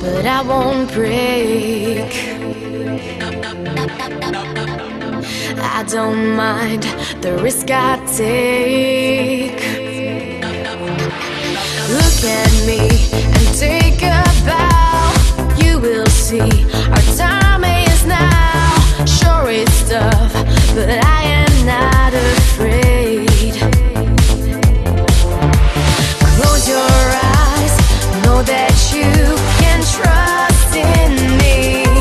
but I won't break. I don't mind the risk I take. Look at me and take a bow. You will see our time is now. Sure it's tough, but I am not afraid. Close your eyes, know that you can trust in me.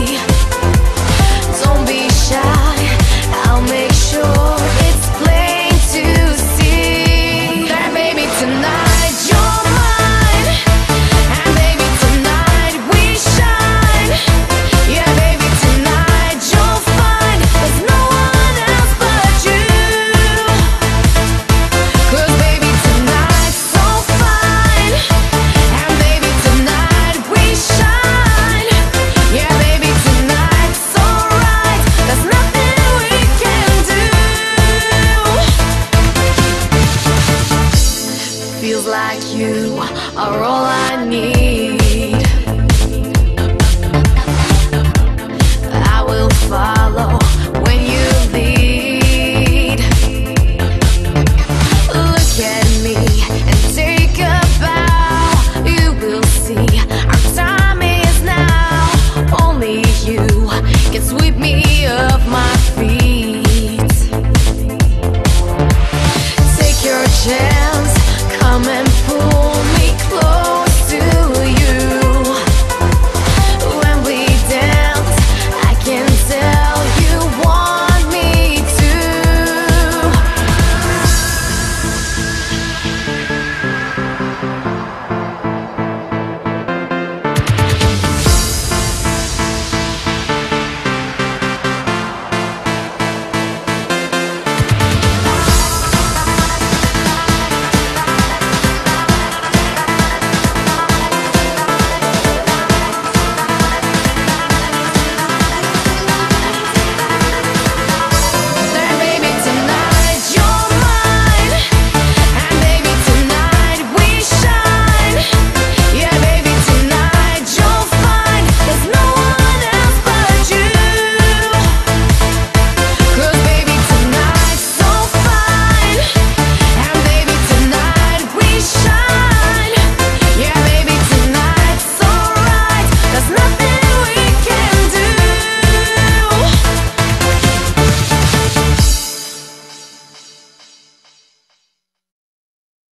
Don't be shy, I'll make sure it's plain to see that baby tonight you're mine, and baby tonight we shine. Yeah baby tonight you'll find there's no one else but you. 'Cause baby tonight's so fine, and baby tonight we shine. Yeah baby tonight's so right, there's nothing we can do. Feels like you are all I need. I will follow